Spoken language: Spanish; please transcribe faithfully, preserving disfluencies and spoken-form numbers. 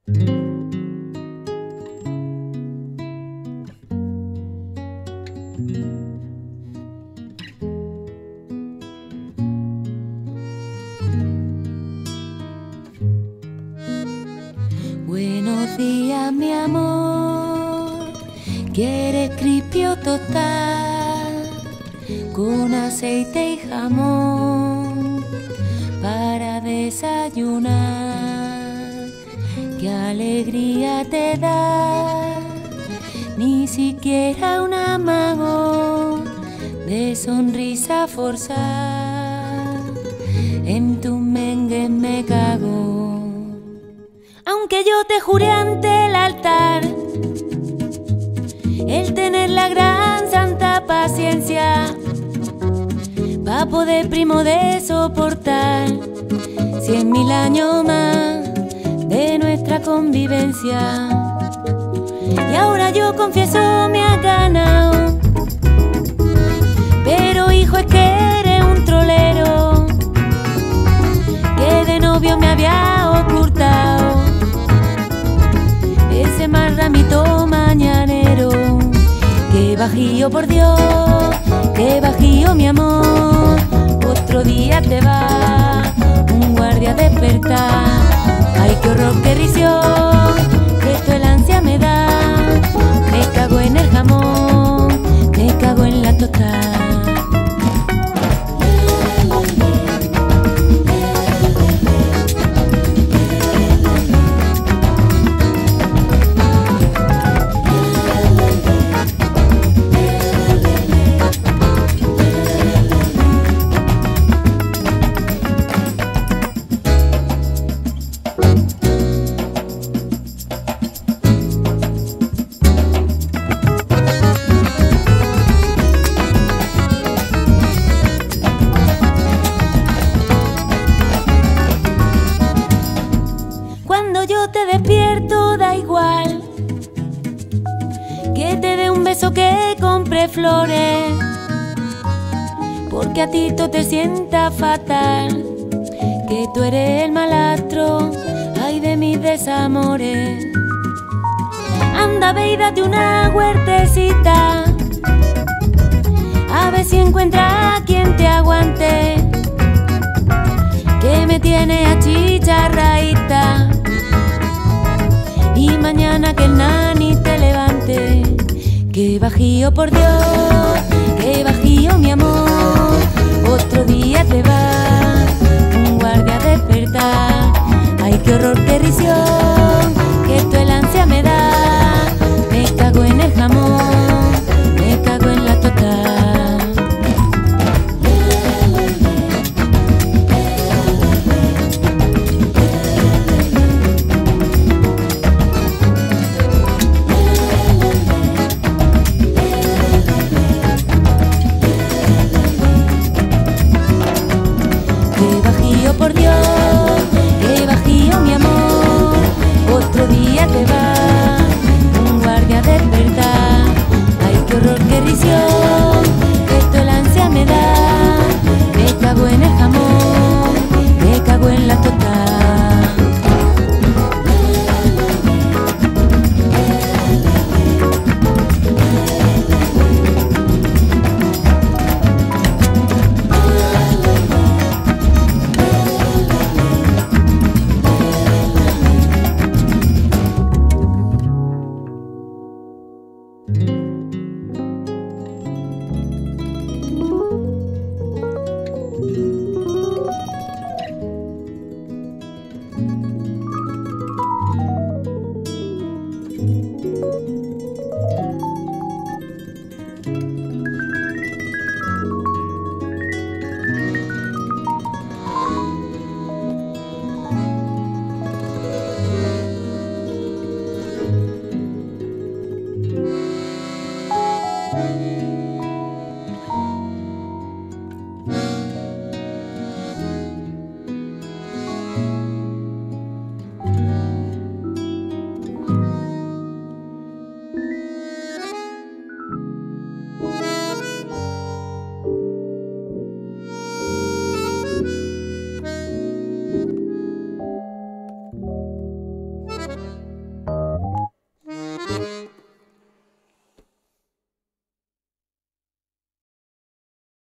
Buenos días, mi amor. ¿Quieres cripio total con aceite y jamón para desayunar? ¿Qué alegría te da? Ni siquiera un amago de sonrisa forzada. En tu mengue me cago. Aunque yo te juré ante el altar el tener la gran santa paciencia pa' poder primo de soportar cien mil años más de nuestra convivencia. Y ahora yo confieso me ha ganado, pero hijo es que eres un trolero que de novio me había ocultado ese mal ramito mañanero. Qué bajío, por Dios, qué bajío, mi amor. Otro día te va un guardia a despertar. Ay, qué horror, qué risión, que esto el ansia me da. Me cago en el jamón, me cago en la tostada. Yo te despierto, da igual que te dé un beso, que compre flores, porque a ti tú te sienta fatal, que tú eres el malastro, ay, de mis desamores. Anda, ve y date una huertecita, a ver si encuentras quien te aguante, que me tiene achicharraíta. Y mañana que el nani te levante. Qué bajío, por Dios, qué bajío, mi amor. Otro día te va un guardia a despertar. Ay, qué horror, qué risión,